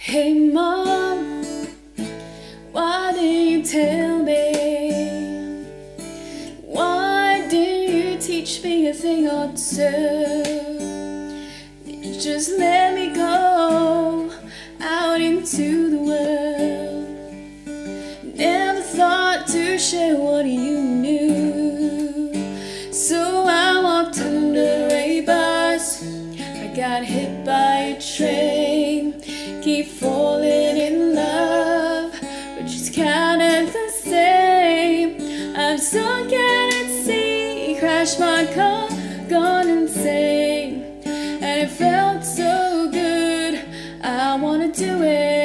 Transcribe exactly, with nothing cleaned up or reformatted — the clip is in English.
Hey mom, why didn't you tell me? Why didn't you teach me a thing or two? Did you just let me go out into the world? Never thought to share what you knew. So I walked under a bus, I got hit by a train. Keep falling in love, but just kinda the same. I'm stuck at sea, crashed my car, gone insane. And it felt so good, I wanna do it